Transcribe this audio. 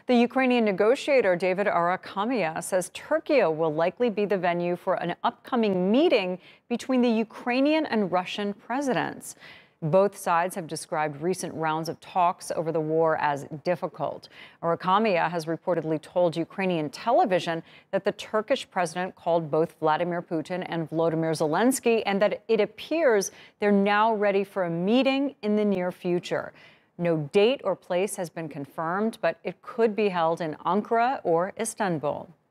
The Ukrainian negotiator David Arakhamia says Türkiye will likely be the venue for an upcoming meeting between the Ukrainian and Russian presidents. Both sides have described recent rounds of talks over the war as difficult. Arakhamia has reportedly told Ukrainian television that the Turkish president called both Vladimir Putin and Volodomyr Zelenskyy, and that it appears they're now ready for a meeting in the near future. No date or place has been confirmed, but it could be held in Ankara or Istanbul.